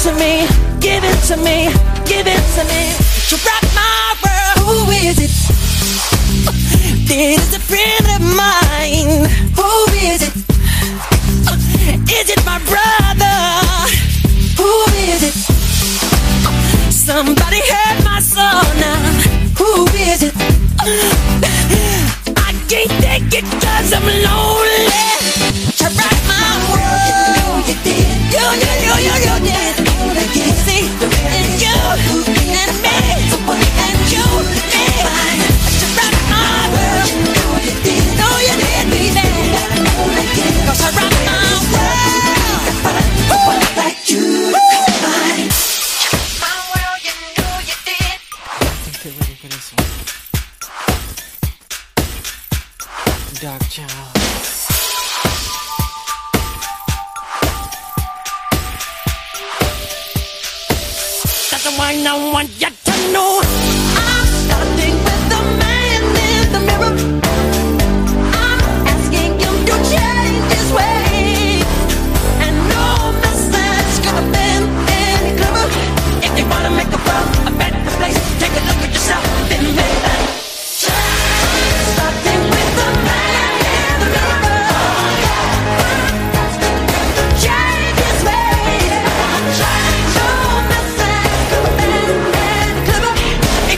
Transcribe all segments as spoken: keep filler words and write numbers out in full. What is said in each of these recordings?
to me, give it to me, give it to me. You rock my world. Who is it? This is a friend of mine. Who is it? Is it my brother? Who is it? Somebody heard my song now. Who is it? I can't take it cause I'm lonely. You rock my world. You did. You, you, you, you, you did. See, and you, and me, and you, and you rock my world. No, you did, baby. Cause I rock my world. Like you, mine. My world, you know you did. I think they're ready for this one. Dark Child. That's the one I want you to know. I'm starting with the man in the mirror. I'm asking him to change his way. And no message could have been any clearer. If you wanna make the world a better place, take a look at yourself and make that change. Starting with the man in the mirror. I'm asking him to change his way. No message could have been any clearer.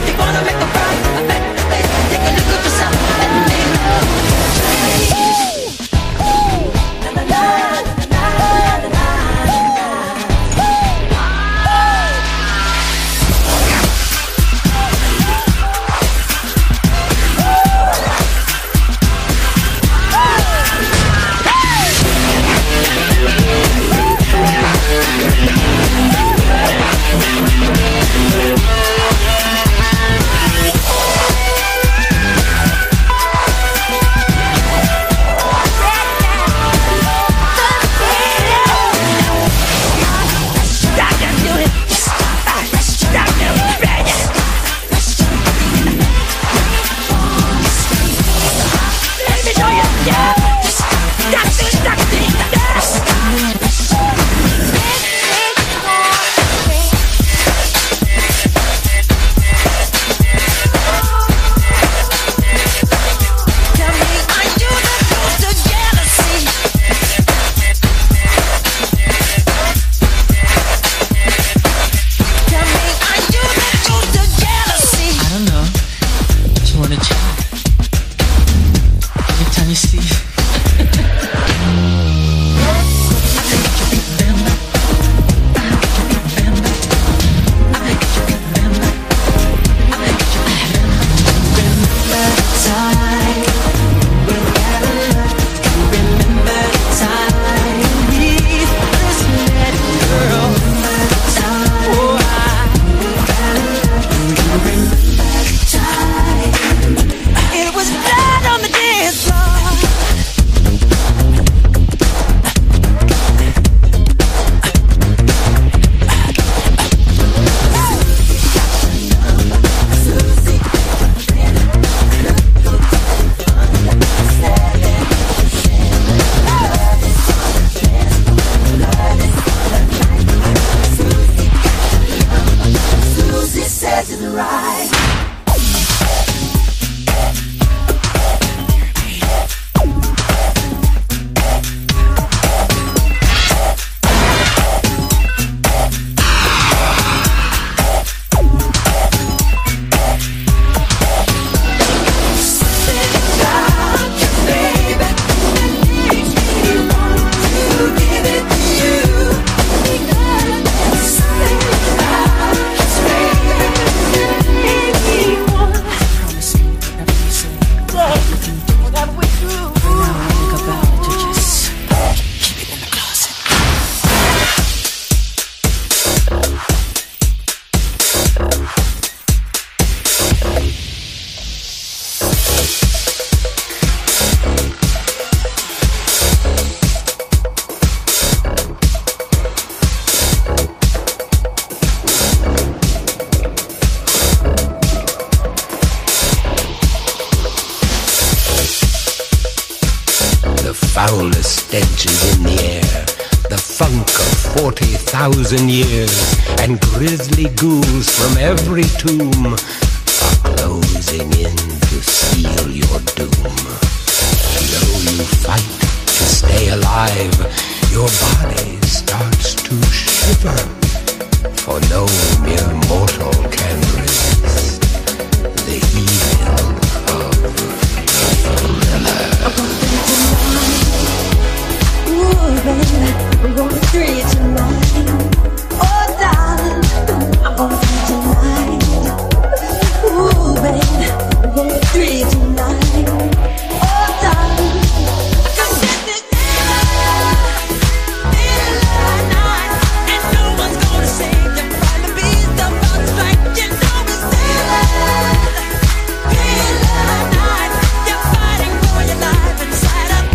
forty thousand years, and grisly ghouls from every tomb are closing in to seal your doom. Though you fight to stay alive, your body starts to shiver, for no mere mortal can resist the evil of the thriller. Ooh, baby, I'm going three tonight. Oh, darling, I'm going three tonight. Ooh, baby, I'm going three tonight. Oh, darling, I can get this feeling night, and no one's gonna save you from the beast about to strike. You know it's feeling, feeling night. You're fighting for your life inside of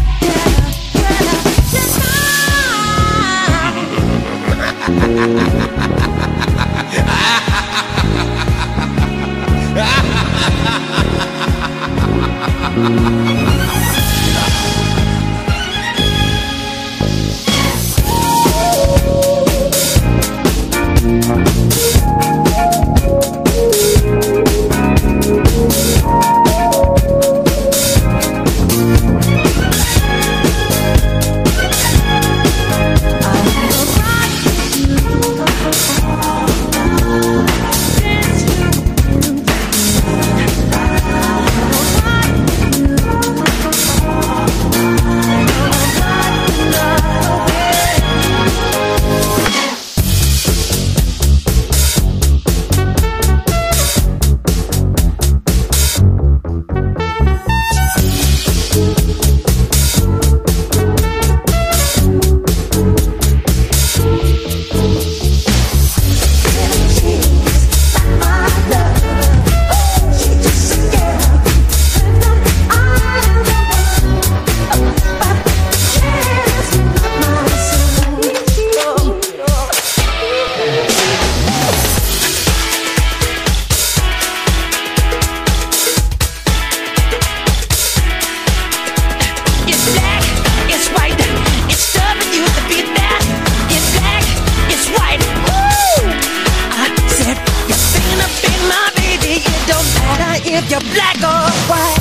if you're black or white.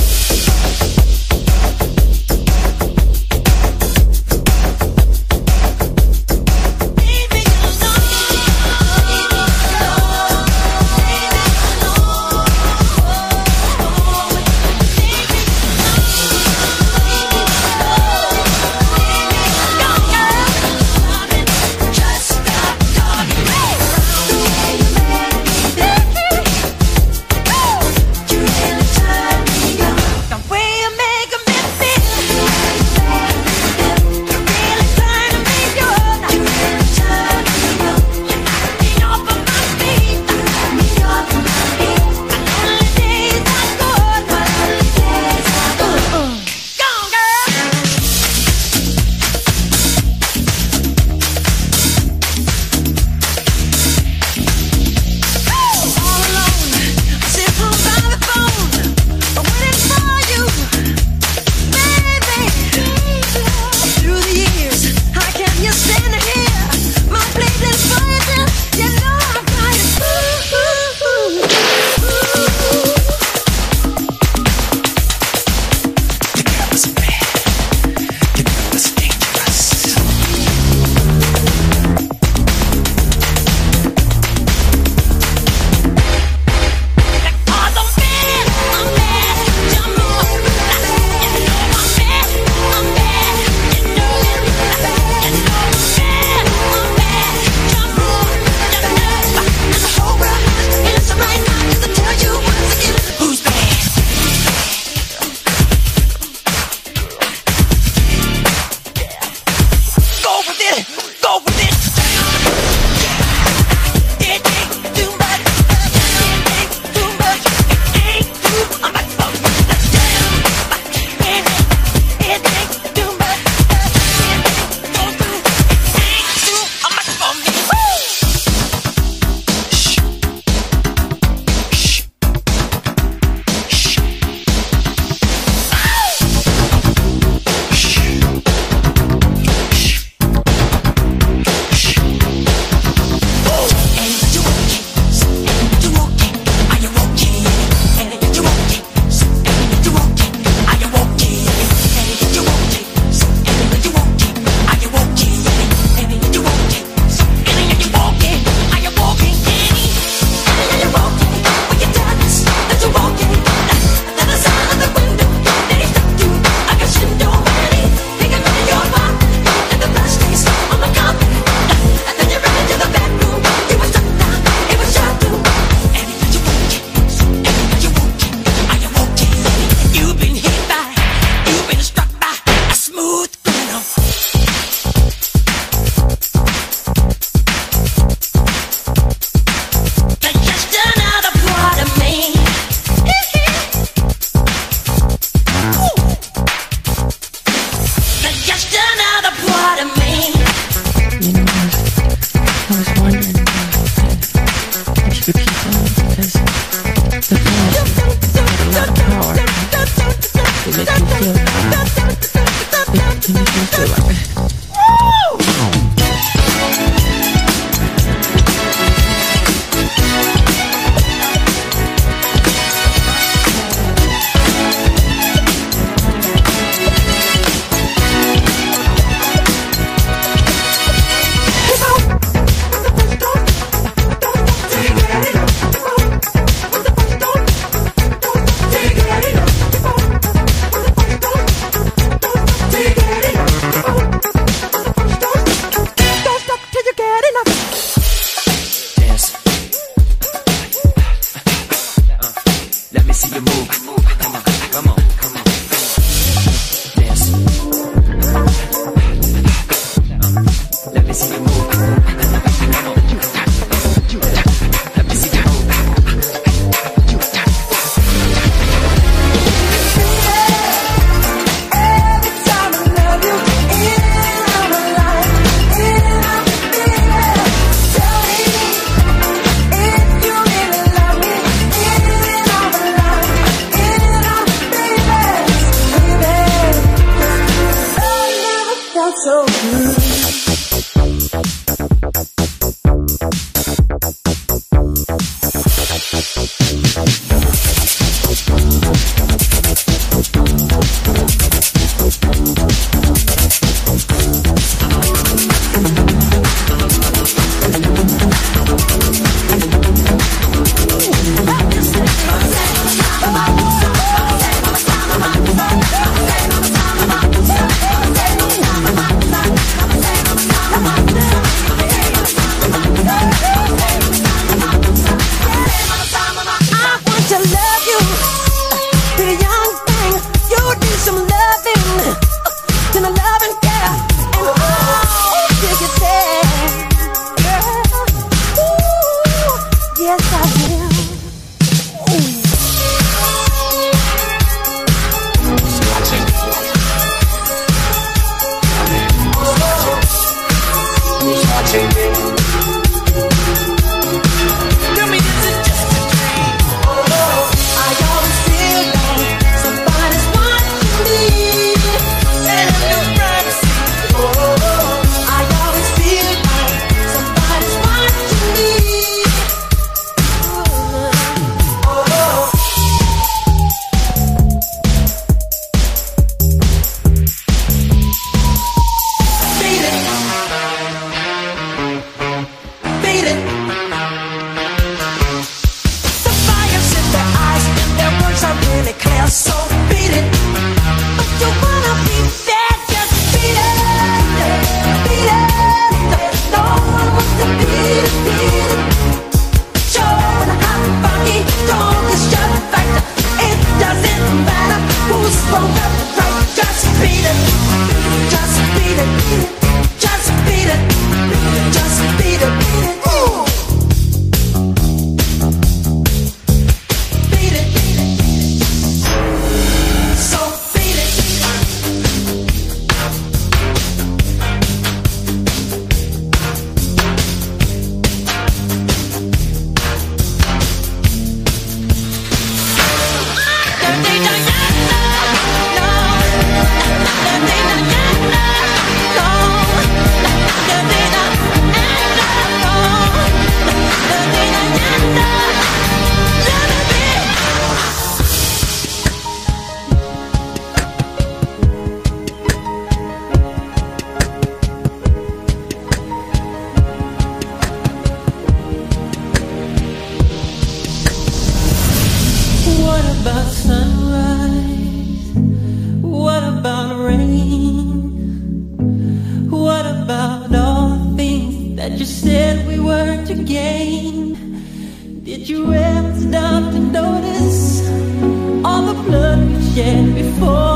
You really turn me on. Did you ever stop to notice all the blood we shed before?